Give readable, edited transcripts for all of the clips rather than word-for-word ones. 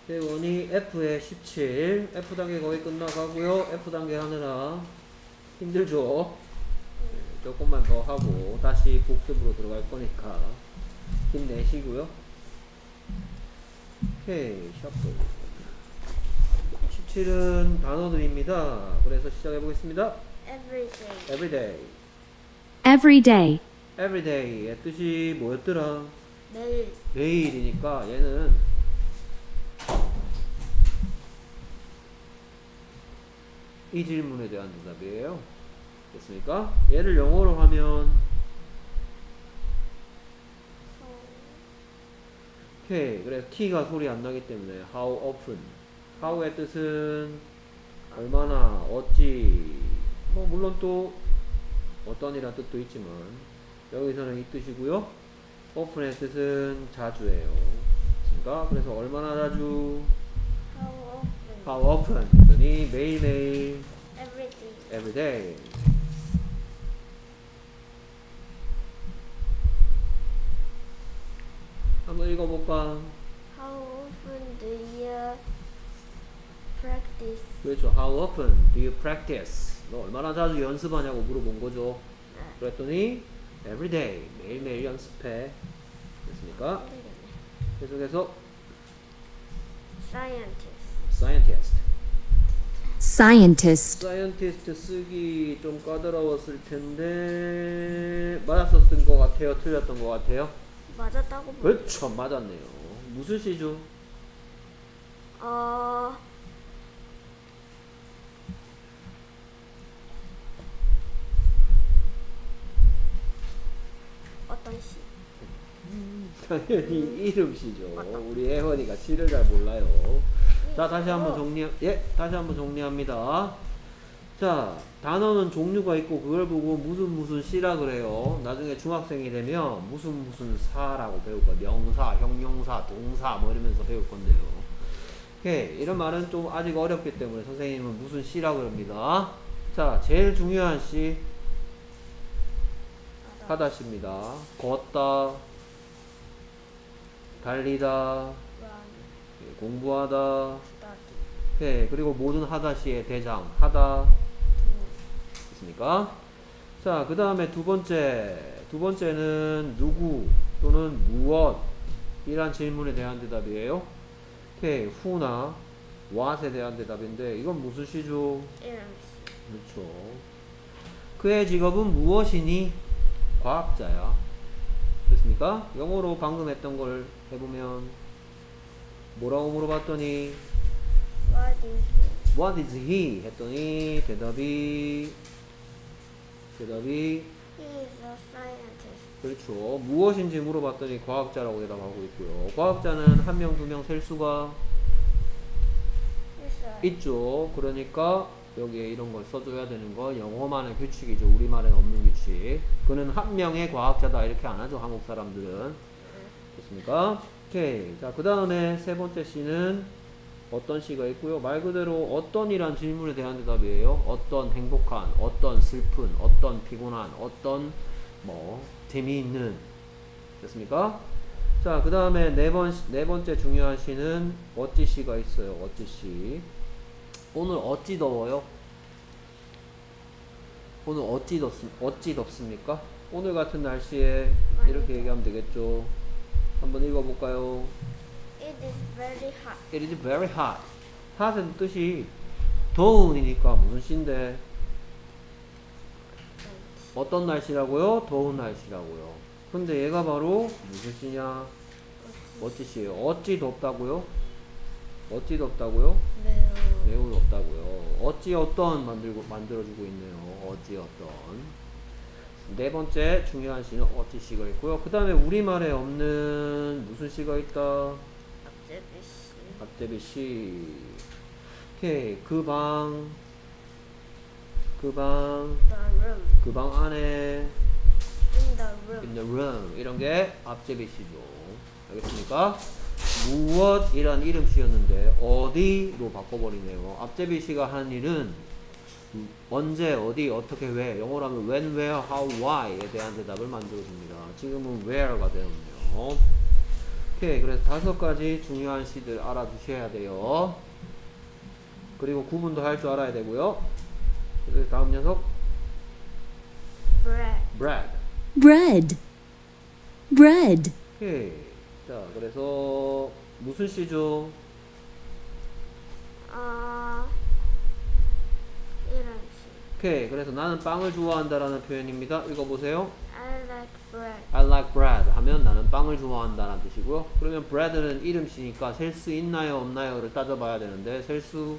대원이 F에 17. F단계 거의 끝나가고요. F단계 하느라 힘들죠. 조금만 더 하고 다시 복습으로 들어갈 거니까 힘내시고요. 오케이, 셔플. 17은 단어들입니다. 그래서 시작해 보겠습니다. Everyday. Everyday. every day, Everyday의 뜻이 뭐였더라? 매일. 매일이니까 얘는 이 질문에 대한 대답이에요. 됐습니까? 얘를 영어로 하면 오케이. 그래서 T가 소리 안 나기 때문에 how often. how의 뜻은 얼마나, 어찌, 뭐 물론 또 어떤이란 뜻도 있지만 여기서는 이 뜻이고요. often의 뜻은 자주예요. 됐습니까? 그래서 얼마나 자주, How often? how often 했더니 매일매일, Everyday. everyday. 한번 읽어볼까? How often do you practice? 그렇죠. How often do you practice? 너 얼마나 자주 연습하냐고 물어본 거죠. 그랬더니 every day, 매일매일 연습해. 됐습니까? 계속해서 Scientist. scientist. scientist, scientist 쓰기 좀 까다로웠을 텐데 맞아서 쓴 것 같아요? 틀렸던 것 같아요? 맞았다고 보. 그렇죠. 맞았네요. 무슨 시죠? 어떤 시? 당연히 이름시죠. 맞다. 우리 혜원이가 시를 잘 몰라요. 자, 다시 한번 정리합니다. 자, 단어는 종류가 있고 그걸 보고 무슨 시라 그래요. 나중에 중학생이 되면 무슨 사라고 배울 거예요. 명사, 형용사, 동사 뭐 이러면서 배울 건데요. 오케이. 이런 말은 좀 아직 어렵기 때문에 선생님은 무슨 시라 그럽니다. 자, 제일 중요한 시 하다시입니다. 걷다, 달리다, Run. 공부하다. Study. 오케이. 그리고 모든 하다시의 대장 하다. 있습니까? 자, 그 다음에 두 번째는 누구 또는 무엇 이란 질문에 대한 대답이에요. 오케이. who나 what에 대한 대답인데 이건 무슨 시죠? 이름시. 그렇죠. 그의 직업은 무엇이니? 과학자야. 됐습니까? 영어로 방금 했던 걸 해보면 뭐라고 물어봤더니 What is he? What is he? 했더니 대답이 He is a scientist. 그렇죠. 무엇인지 물어봤더니 과학자라고 대답하고 있고요. 과학자는 한 명, 두 명 셀 수가 있어요. 있죠. 그러니까 여기에 이런 걸 써줘야 되는 거 영어만의 규칙이죠. 우리말엔 없는 규칙. 그는 한 명의 과학자다 이렇게 안 하죠. 한국 사람들은. 됐습니까? 오케이. 자, 그 다음에 세 번째 C는 어떤 시가 있고요. 말 그대로 어떤이란 질문에 대한 대답이에요. 어떤 행복한, 어떤 슬픈, 어떤 피곤한, 어떤 뭐 재미있는. 됐습니까? 자, 그 다음에 네 번째 중요한 시는 어찌 시가 있어요. 어찌 시. 오늘 어찌 더워요? 오늘 어찌 덥습니까? 오늘 같은 날씨에 이렇게 얘기하면 되겠죠. 한번 읽어볼까요? It is very hot. It is very hot. hot은 뜻이 더운이니까 무슨 시인데? 어떤 날씨라고요? 더운 날씨라고요. 근데 얘가 바로 무슨 시냐? 어찌 시예요. 어찌 덥다고요? 어찌 덥다고요? 매우. 매우 덥다고요. 어찌 어떤 만들어주고 있네요. 어찌 어떤. 네 번째 중요한 시는 어찌 시가 있고요. 그 다음에 우리말에 없는 무슨 시가 있다? 앞제비시. 앞제비 시. 오케이. 그 방 The room. 그 방 안에 In the room. in the room 이런 게 앞제비 시죠. 알겠습니까? 무엇이란 이름시였는데 어디로 바꿔버리네요. 앞제비 시가 하는 일은 언제, 어디, 어떻게, 왜. 영어로 하면 when, where, how, why에 대한 대답을 만들어줍니다. 지금은 where가 되었네요. 오케이. 오케이. 그래서 5가지 중요한 시들 알아두셔야 돼요. 그리고 구분도 할 줄 알아야 되고요. 그래서 다음 녀석 bread, bread. bread, bread, 오케이. 자, 그래서 무슨 시죠? 이런 식. 오케이. 그래서 나는 빵을 좋아한다라는 표현입니다. 읽어보세요. I like bread. I like bread 하면 나는 빵을 좋아한다는 뜻이고요. 그러면 bread는 이름시니까 셀 수 있나요 없나요를 따져봐야 되는데 셀 수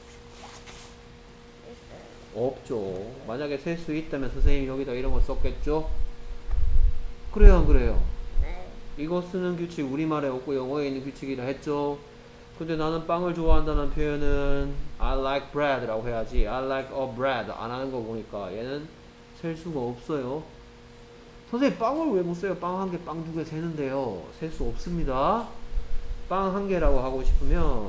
있어요. 없죠. 만약에 셀 수 있다면 선생님이 여기다 이런 거 썼겠죠? 그래요 안 그래요? 네. 이거 쓰는 규칙 우리말에 없고 영어에 있는 규칙이라 했죠. 근데 나는 빵을 좋아한다는 표현은 I like bread 라고 해야지 I like a bread 안 하는 거 보니까 얘는 셀 수가 없어요. 선생님 빵을 왜 못 써요? 빵 한 개, 빵 두 개 세는데요. 셀 수 없습니다. 빵 한 개라고 하고 싶으면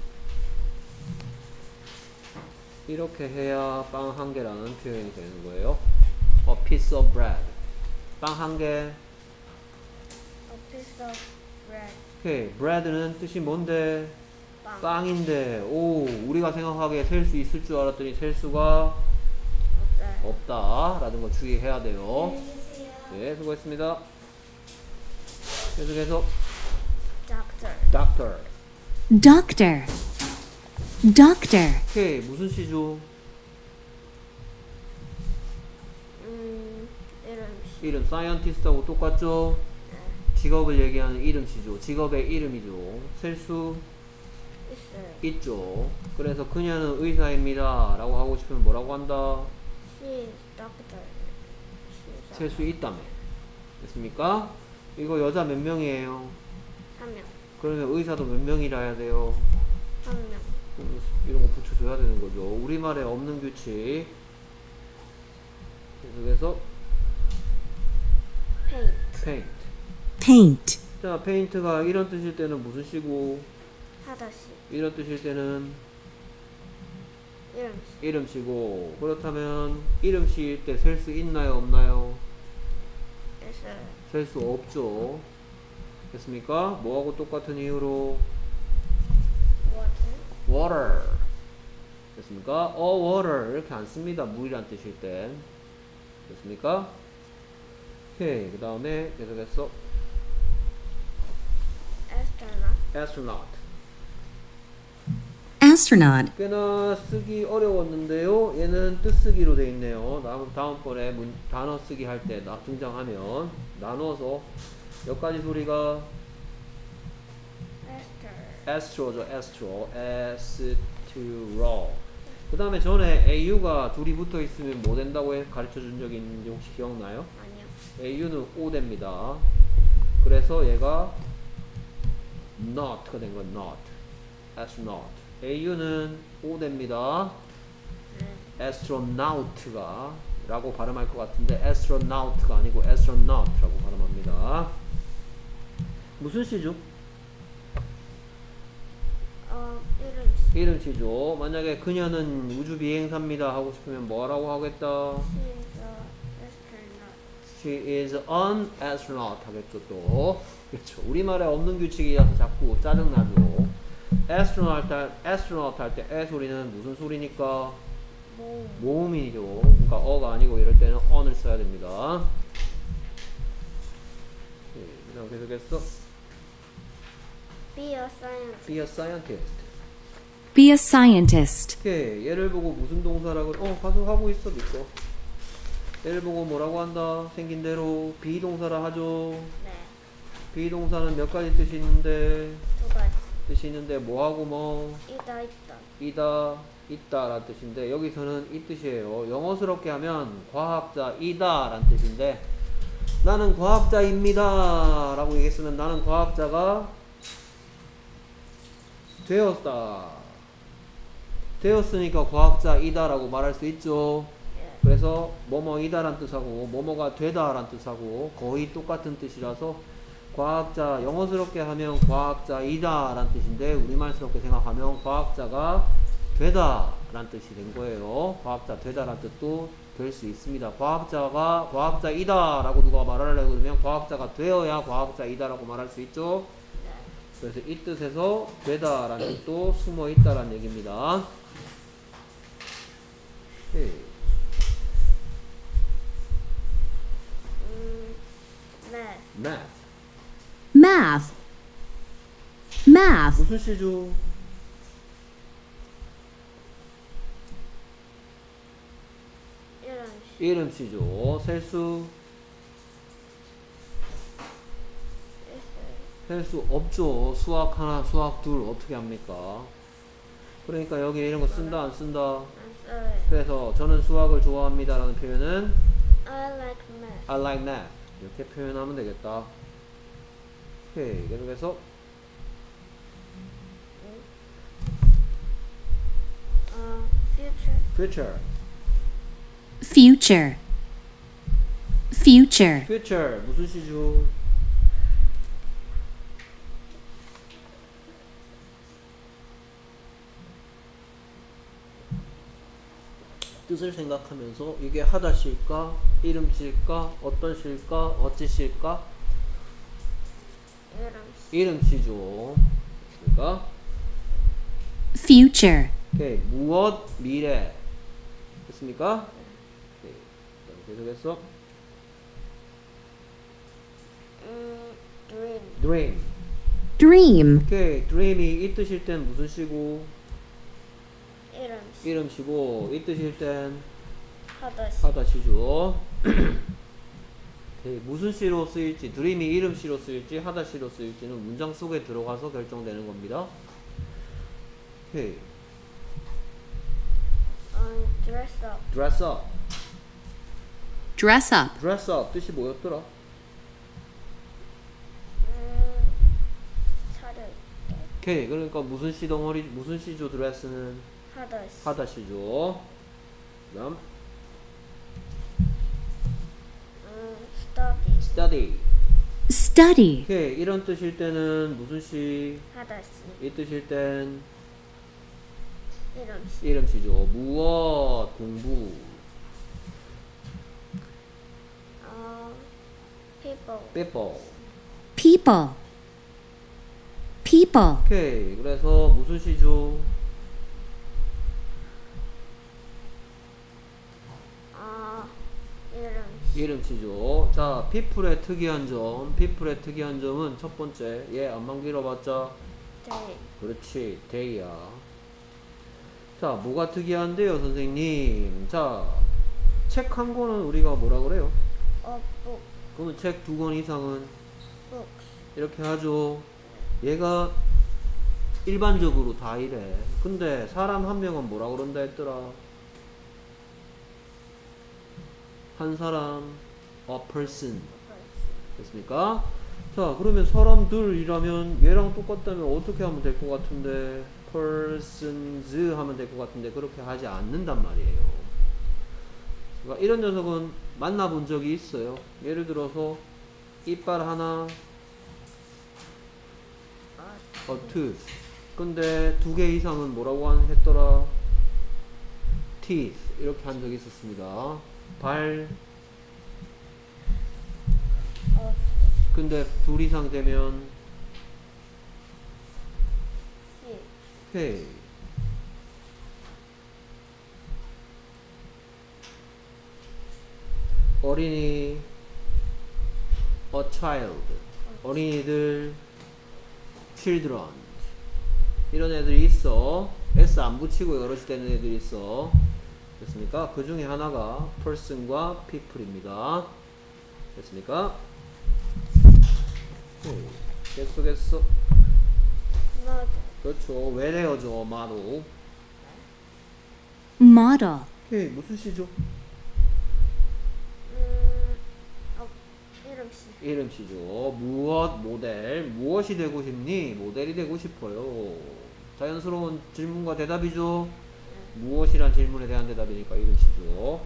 이렇게 해야 빵 한 개라는 표현이 되는 거예요. A piece of bread. 빵 한 개. A piece of bread. 오케이. bread는 뜻이 뭔데? 빵. 빵인데. 오, 우리가 생각하기에 셀 수 있을 줄 알았더니 셀 수가 없어요. 없다라는 거 주의해야 돼요. 네, 수고했습니다. 계속해서 Doctor. doctor. doctor, doctor, 오케이. 무슨 시죠? 이런 식. 이름 scientist하고 똑같죠? 네. 직업을 얘기하는 이름시죠. 직업의 이름이죠. 셀 수 있어요. 있죠. 그래서 그녀는 의사입니다 라고 하고 싶으면 뭐라고 한다? She is doctor. 셀 수 있다며. 됐습니까? 이거 여자 몇 명이에요? 한 명. 그러면 의사도 몇 명이라 해야 돼요? 한 명. 이런 거 붙여줘야 되는 거죠. 우리말에 없는 규칙. 계속해서 Paint. paint. paint, 자, 페인트가 이런 뜻일 때는 무슨 시고 하다시. 이런 뜻일 때는 이런 식. 이름시고 그렇다면 이름시일 때 셀 수 있나요 없나요? 있어요. 셀 수 없죠. 됐습니까? 뭐하고 똑같은 이유로 Water. water. 됐습니까? water 이렇게 안 씁니다. 물이란 뜻일 때. 됐습니까? 오케이. 그 다음에 계속해서 Astronaut. astronaut. astronaut, 꽤나 쓰기 어려웠는데요. 얘는 뜻쓰기로 돼 있네요. 다음번에 단어 쓰기 할 때 등장하면 나눠서 몇 가지 소리가 Astro. astro죠. astro. 그 다음에 전에 au가 둘이 붙어 있으면 뭐 된다고 가르쳐 준 적이 있는지 혹시 기억나요? 아니요. au는 o 됩니다. 그래서 얘가 not가 된 건 not. astronaut. au는 o 됩니다. 네. astronaut가 라고 발음할 것 같은데 astronaut가 아니고 astronaut라고 발음합니다. 무슨 시죠? 이런 식. 이름시죠. 만약에 그녀는 우주 비행사입니다 하고 싶으면 뭐라고 하겠다? She is a astronaut. She is an astronaut 하겠죠 또. 그렇죠. 우리말에 없는 규칙이라서 자꾸 짜증나죠. astronaut 할 때 에 소리는 무슨 소리니까? 모. 모음이죠. 그러니까 어가 아니고 이럴 때는 on을 써야 됩니다. 그 다음 계속해서 Be a scientist. be a scientist. be a scientist, 오케이. 얘를 보고 무슨 동사라고 가서 하고 있어 믿고. 얘를 보고 뭐라고 한다? 생긴 대로 비동사라 하죠. 네. 비동사는 몇 가지 뜻이 있는데 두 가지. 뜻이 있는데 뭐하고 뭐 있다. 있다 라는 뜻인데 여기서는 이 뜻이에요. 영어스럽게 하면 과학자이다 라는 뜻인데 나는 과학자입니다 라고 얘기했으면 나는 과학자가 되었으니까 과학자이다 라고 말할 수 있죠. 예. 그래서 뭐뭐이다 라는 뜻하고 뭐뭐가 되다 라는 뜻하고 거의 똑같은 뜻이라서 과학자, 영어스럽게 하면 과학자이다 라는 뜻인데 우리말스럽게 생각하면 과학자가 되다 라는 뜻이 된 거예요. 과학자 되다 라는 뜻도 될 수 있습니다. 과학자이다 라고 누가 말하려고 그러면 과학자가 되어야 과학자이다 라고 말할 수 있죠. 네. 그래서 이 뜻에서 되다라는 뜻도 숨어 있다라는 얘기입니다. 오케이. 네. math. Math. Math. 무슨 시죠? 이름 시죠. 셀수 셀 수 없죠. 수학 하나, 수학 둘 어떻게 합니까? 그러니까 여기 이런 거 쓴다 안 쓴다? 안 써요. 그래서 저는 수학을 좋아합니다 라는 표현은 I like math. I like math 이렇게 표현하면 되겠다. 오케이. 계속해서 future. future. Future. Future. future 무슨 시죠? 뜻을 생각하면서 이게 하다 실까? 이름 실까? 어떤 실까? 어찌 실까? 이름 시죠. 그러니까 Future. 오케이. 무엇 미래 됐습니까? 오케이. 계속해서 dream. dream. Dream. 오케이. dream이 이 뜻일 땐 무슨 시고? 이름. 이름 시고 이 뜻일 땐 하다시. 하다 시죠. 오케이. 무슨 시로 쓰일지 dream이 이름 시로 쓰일지 하다 시로 쓰일지는 문장 속에 들어가서 결정되는 겁니다. 오케이. dress up. dress up. Dress up. dress up 뜻이 뭐였더라? 차려. 오케이. 그러니까 무슨 시 덩어리 무슨 시죠? dress는 하다시. 하다 시죠. 그다음 study. study. Study. 오케이. 이런 뜻일 때는 무슨 시? 하다시. 이 뜻일 땐 이름 시. 이름 시죠. 무엇 공부. people. people. People. People. 오케이. 그래서 무슨 시죠? 이름 시. 이름 시죠. 자, people의 특이한 점. people의 특이한 점은 첫 번째. 얘 안만 길어봤자 day. 그렇지. day야. 자, 뭐가 특이한데요, 선생님? 자, 책 한 권은 우리가 뭐라 그래요? book. 그러면 책 두 권 이상은 books. 이렇게 하죠. 얘가 일반적으로 다 이래. 근데 사람 한 명은 뭐라 그런다 했더라? 한 사람, a person. 됐습니까? 자, 그러면 사람들이라면 얘랑 똑같다면 어떻게 하면 될 것 같은데? persons 하면 될 것 같은데 그렇게 하지 않는단 말이에요. 그러니까 이런 녀석은 만나본 적이 있어요. 예를 들어서 이빨 하나, a tooth. 근데 두 개 이상은 뭐라고 했더라? teeth. 이렇게 한 적이 있었습니다. 발. 근데 둘 이상 되면 오케이. 어린이 a child. 어린이들 children. 이런 애들이 있어. S 안 붙이고 여럿이 되는 애들이 있어. 됐습니까? 그 중에 하나가 person과 people입니다. 됐습니까? 계속했어. mother. 그렇죠. 외래어죠. 마로. Model. 오케이. 무슨 시죠? 이름 시. 이름 시죠. 무엇 모델. 무엇이 되고 싶니? 모델이 되고 싶어요. 자연스러운 질문과 대답이죠. 무엇이란 질문에 대한 대답이니까 이름 시죠.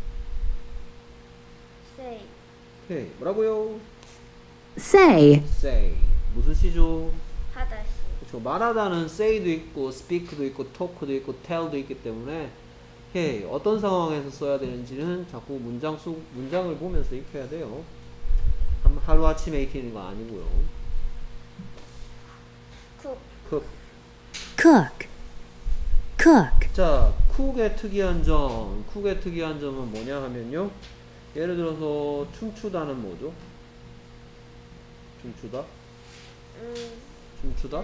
say. 오케이. 뭐라고요? Say. say. 무슨 시죠? 하다시. 그렇죠. 말하다는 say도 있고 speak도 있고 talk도 있고 tell도 있기 때문에 오케이. 어떤 상황에서 써야 되는지는 자꾸 문장을 보면서 익혀야 돼요. 하루아침에 익히는 거 아니고요. cook, cook. cook, cook, 자, 쿡의 특이한 점은 뭐냐 하면요. 예를 들어서 춤추다는 뭐죠? 춤추다? 춤추다?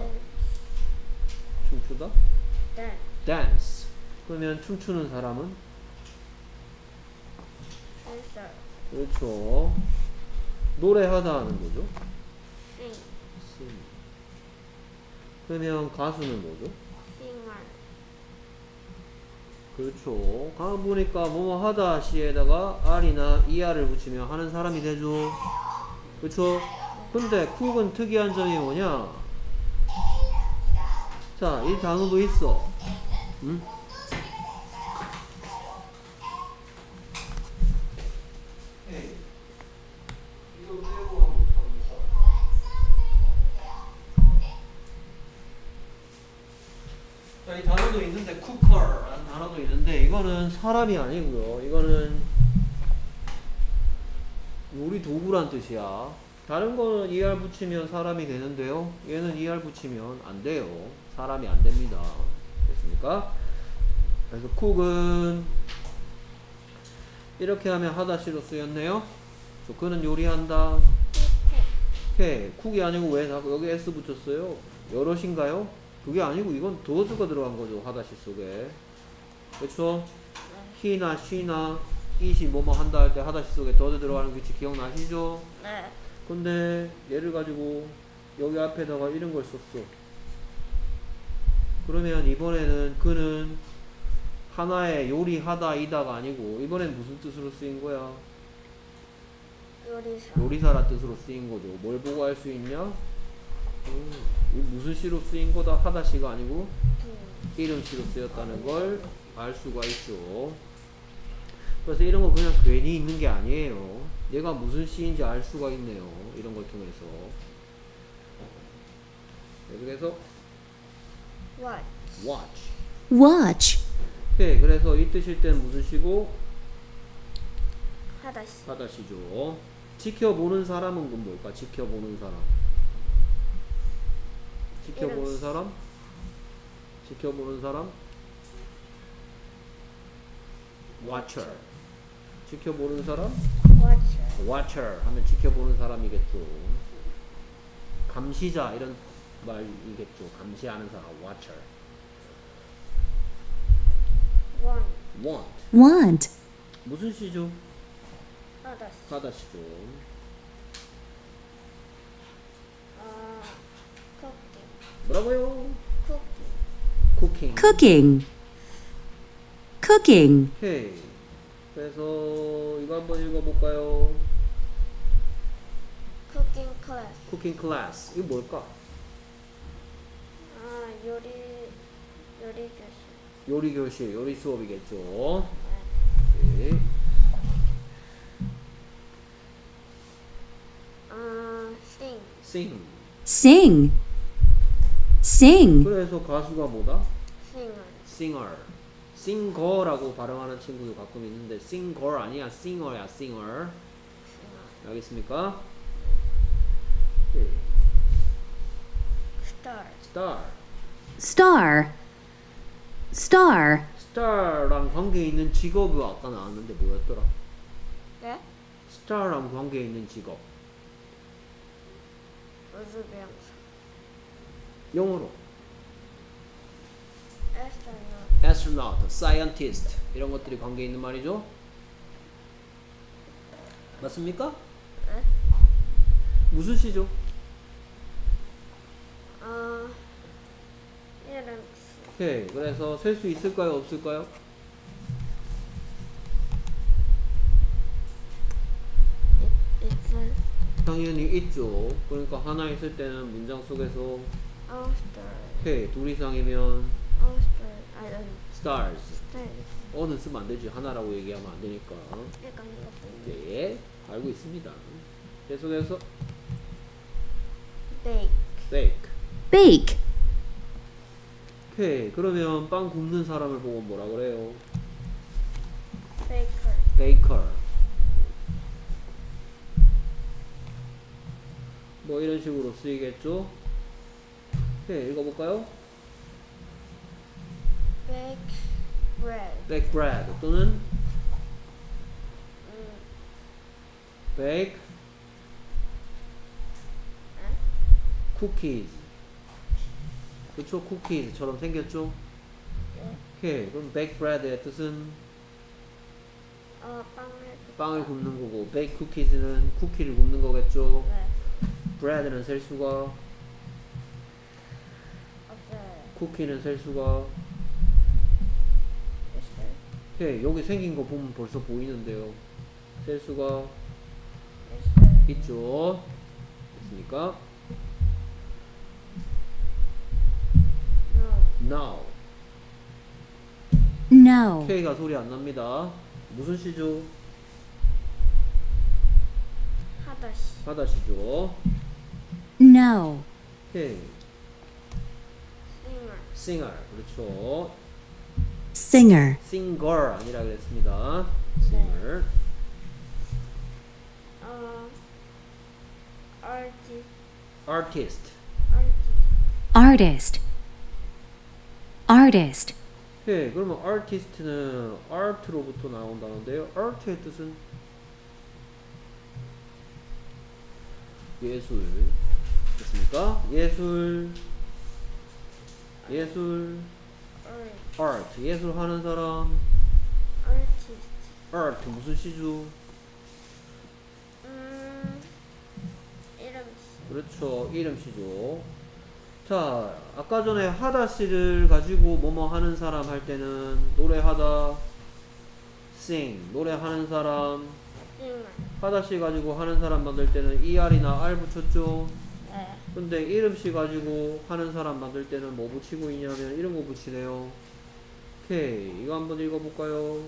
춤추다? dance, dance. 그러면 춤추는 사람은? dancer, 그렇죠. 노래하다 하는 거죠. sing, sing. 그러면 가수는 뭐죠? singer, 그렇죠. 가만 보니까 뭐뭐 하다 시에다가 R이나 ER을 붙이면 하는 사람이 되죠. 그렇죠? 근데 쿡은 특이한 점이 뭐냐? 자, 이 단어도 있어. 응? 자, 이 단어도 있는데 쿠커라는 단어도 있는데 이거는 사람이 아니고요. 이거는 요리 도구란 뜻이야. 다른 거는 ER 붙이면 사람이 되는데요. 얘는 ER 붙이면 안 돼요. 사람이 안 됩니다. 됐습니까? 그래서 쿡은 이렇게 하면 하다시로 쓰였네요. 그는 요리한다. 오케이. 쿡이 아니고 왜 자꾸 여기 S 붙였어요? 여럿인가요? 그게 아니고 이건 does가 들어간 거죠. 하다시 속에. 그렇죠? he나 she나 it이 뭐뭐 한다 할 때 하다시 속에 does 들어가는 규칙 기억나시죠? 네, 근데 얘를 가지고 여기 앞에다가 이런 걸 썼어. 그러면 이번에는 그는 하나의 요리하다 이다가 아니고 이번엔 무슨 뜻으로 쓰인 거야? 요리사, 요리사라 뜻으로 쓰인 거죠. 뭘 보고 알 수 있냐? 이 무슨 시로 쓰인 거다 하다시가 아니고 이름시로 쓰였다는 걸 알 수가 있죠. 그래서 이런 거 그냥 괜히 있는 게 아니에요. 얘가 무슨 시인지 알 수가 있네요. 이런 걸 통해서. 계속해서 watch, watch. watch, 오케이. 그래서 이 뜻일 땐 무슨 시고? 하다시, 하다시죠. 지켜보는 사람은 그건 뭘까? 지켜보는 사람. 지켜보는 이름. 사람? 지켜보는 사람? watcher. 지켜보는 사람? watcher, watcher 하면 지켜보는 사람이겠죠. 감시자 이런 말이겠죠. 감시하는 사람 watcher. want, want want, 무슨 시죠? 하다시, 하다시죠. cooking, 뭐라고요? cooking, cooking. cooking, cooking, 오케이. 그래서 이거 한번 읽어볼까요? cooking class, cooking class. 이거 뭘까? 요리 교실, 요리 교실, 요리 수업이겠죠. 네. 오케이. sing, sing. sing, sing, 그래서 가수가 뭐다? singer, singer. singer라고 발음하는 친구도 가끔 있는데 singer 아니야. singer야. singer. 알겠습니까? 오케이. star, star. star, star, star랑 관계 있는 직업이 아까 나왔는데 뭐였더라? 네? star랑 관계 있는 직업. 우주병사, 영어로 astronaut, astronaut, scientist 이런 것들이 관계 있는 말이죠. 맞습니까? 네? 무슨 시죠? 이름, 오케이. 그래서 셀 수 있을까요? 없을까요? it's 당연히 있죠. 그러니까 하나 있을 때는 문장 속에서 star, 오케이. 둘 이상이면 star, stars. star, 어는 쓰면 안 되지. 하나라고 얘기하면 안 되니까. 약간 이거 네. 알고 있습니다. 계속해서 bake, bake. bake, 오케이. 그러면 빵 굽는 사람을 보고 뭐라 그래요? baker, baker. 뭐 이런 식으로 쓰이겠죠? 네, 읽어볼까요? bake bread. bake bread 또는 bake cookies. 그쵸? cookies처럼 생겼죠? 네. 오케이. 그럼 bake bread의 뜻은 빵을 굽는 거고, bake cookies는 쿠키를 굽는 거겠죠? 네. bread는 셀 수가, 없어요. 쿠키는 셀 수가. 있어요. 오케이. 여기 생긴 거 보면 벌써 보이는데요. 셀 수가 있어요. 있죠? 됐습니까? No. now. No. K가 소리 안 납니다. 무슨 시죠? 하다시. 하다시죠. No. 오케이. singer. singer. 그렇죠. Singer. singer 아니라 그랬습니다. singer. artist. artist. Artist. Artist. 오케이. 그러면 artist는 art로부터 나온다는데요. art의 뜻은 예술. 됐습니까? 예술. 예술. art. 예술 하는 사람. artist. art 무슨 시죠? 이름시. 그렇죠. 이름시죠. 자, 아까 전에 하다시를 가지고 뭐뭐 하는 사람 할 때는 노래하다, sing, 노래하는 사람. singer. 하다시 가지고 하는 사람 만들 때는 er이나 r 붙였죠. 네. 근데 이름시 가지고 하는 사람 만들 때는 뭐 붙이고 있냐면 이런 거 붙이네요. 오케이. 이거 한번 읽어볼까요?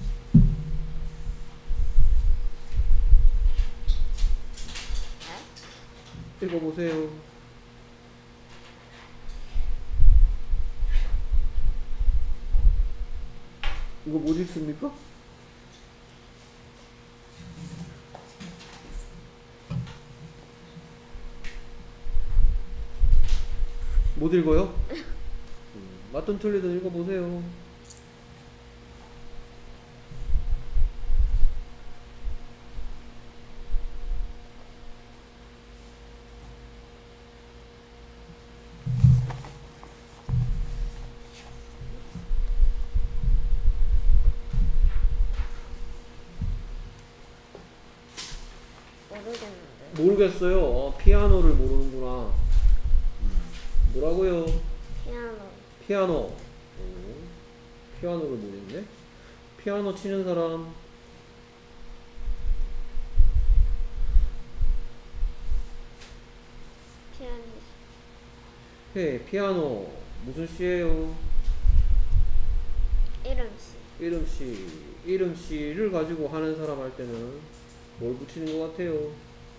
읽어보세요. 이거 못 읽습니까? 못 읽어요? 맞든 틀리든 읽어보세요. 모르겠는데. 모르겠어요. 피아노를 모르는구나. 뭐라고요? 피아노. 피아노. 피아노를 모르겠네. 피아노 치는 사람. 피아니스트. 네, 피아노 무슨 시예요? 이름시. 이름시를 가지고 하는 사람 할 때는 뭘 붙이는 것 같아요?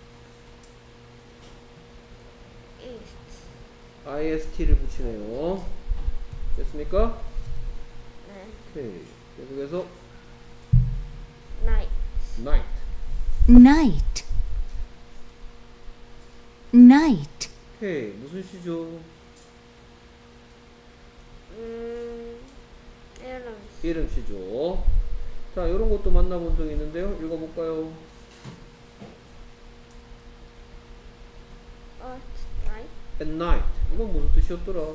east. ist를 붙이네요. 됐습니까? 네. 오케이. 계속해서 night. night. Night. Night. 오케이. 무슨 시죠? 이름시. 이름시죠. 자, 이런 것도 만나본 적이 있는데요. 읽어볼까요? night. at night. 이건 무슨 뜻이었더라?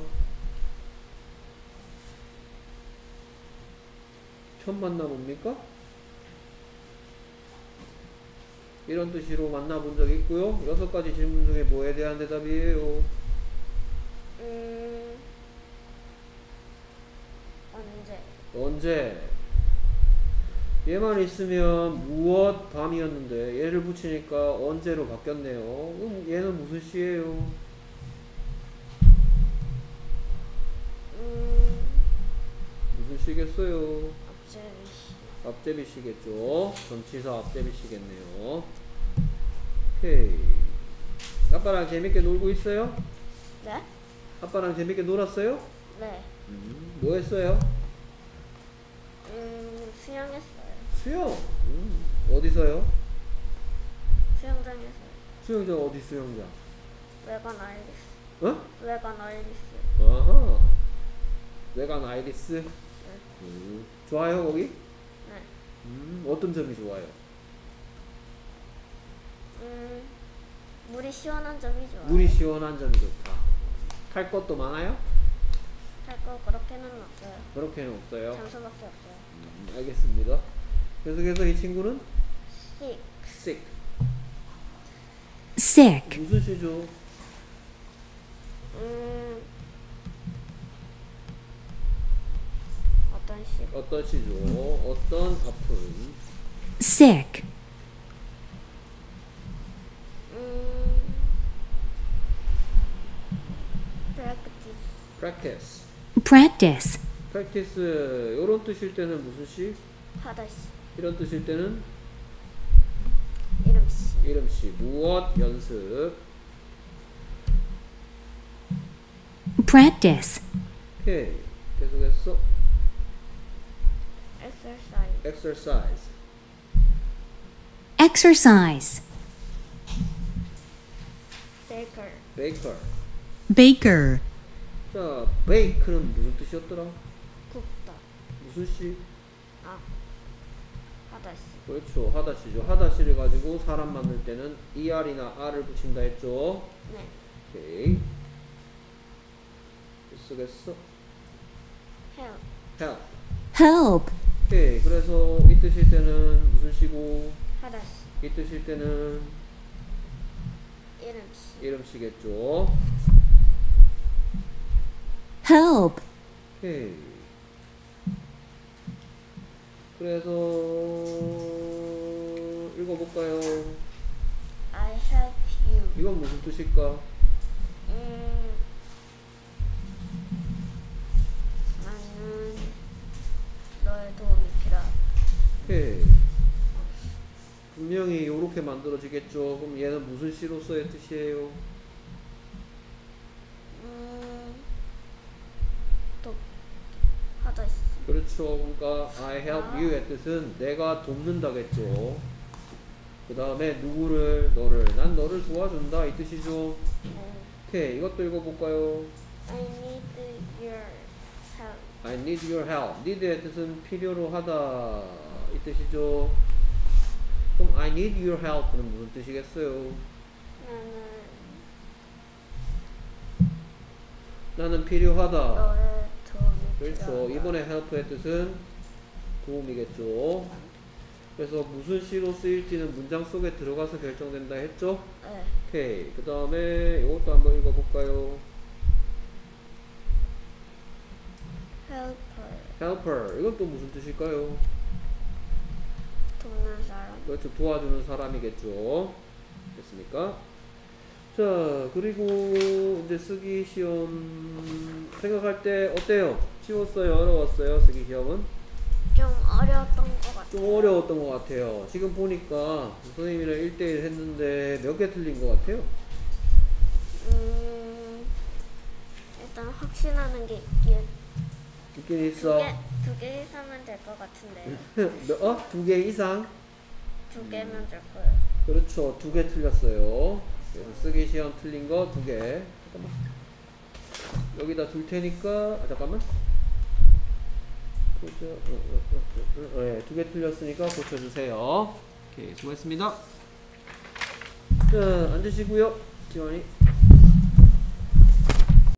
처음 만나봅니까? 이런 뜻으로 만나본 적이 있고요. 6가지 질문 중에 뭐에 대한 대답이에요? 언제? 얘만 있으면 무엇 밤이었는데 얘를 붙이니까 언제로 바뀌었네요. 그럼 얘는 무슨 시예요? 무슨 시겠어요? 앞제비시. 앞제비 시겠죠. 전치사 앞제비 시겠네요. 오케이. 아빠랑 재밌게 놀고 있어요? 네? 아빠랑 재밌게 놀았어요? 네. 뭐 했어요? 수영했어요. 수영. 어디서요? 수영장에서요. 수영장 어디 수영장? 외관 알겠어. 어? 외관 아이리스. 아하. 외관 아이리스. 좋아요 거기? 네. 어떤 점이 좋아요? 물이 시원한 점이 좋아요. 물이 시원한 점이 좋다. 탈 것도 많아요? 탈거 그렇게는 없어요. 그렇게는 없어요. 장소밖에 없어요. 알겠습니다. 계속해서 이 친구는 sick. sick. sick, 무슨 시죠? 어떤 시? 어떤 시죠? 어떤 아픈 sick, practice. practice. practice, practice 이런 뜻일 때는 무슨 시? 하다 시. 이런 뜻일 때는 이름 시. 이름 시. 무엇 연습. practice, 오케이. 계속해서 exercise. exercise. exercise, baker. baker. baker, 자, bake는 무슨 뜻이었더라? 굽다. 무슨 시? 아. 하다 시. 그렇죠. 하다시죠. 하다시를 가지고 사람 만들 때는 er이나 r을 붙인다 했죠. 네. 오케이. 쓰겠어. help. help. help, 오케이. 그래서 이 뜻일 때는 무슨 시고, 하다 시. 이 뜻일 때는 이름 시. 이름 시겠죠. help, 오케이. 그래서 읽어볼까요? I help you. 이건 무슨 뜻일까? 나는 너의 도움이 필요하다. 오케이. 분명히 이렇게 만들어지겠죠. 그럼 얘는 무슨 시로서의 뜻이에요? 또 하다 시. 그렇죠. 그러니까 I help you의 뜻은 내가 돕는다겠죠. 그 다음에 누구를? 너를. 난 너를 도와준다 이 뜻이죠. 오케이. 이것도 읽어볼까요? I need your help. I need your help. need의 뜻은 필요로 하다 이 뜻이죠. 그럼 I need your help는 무슨 뜻이겠어요? 나는 필요하다. 너의 도움이 그렇죠. 필요하다. 이번에 help의 뜻은 도움이겠죠. 그래서 무슨 시로 쓰일지는 문장 속에 들어가서 결정된다 했죠? 네. 오케이. 그 다음에 이것도 한번 읽어볼까요? helper. helper. 이건 또 무슨 뜻일까요? 돕는 사람. 그렇죠. 도와주는 사람이겠죠. 됐습니까? 자, 그리고 이제 쓰기 시험 생각할 때 어때요? 쉬웠어요? 어려웠어요? 쓰기 시험은? 좀 어려웠던 것 같아요. 좀 어려웠던 것 같아요. 지금 보니까 선생님이랑 1대1 했는데 몇 개 틀린 것 같아요? 일단 확신하는 게 있긴 있어. 두 개 이상은 될 것 같은데요. 두 개 이상? 두 개면 될 거예요. 그렇죠. 2개 틀렸어요. 그래서 쓰기 시험 틀린 거 2개. 잠깐만. 여기다 둘 테니까, 잠깐만. 그죠? 네, 2개 틀렸으니까 고쳐주세요. 오케이, 수고했습니다. 자, 앉으시고요. 지원이.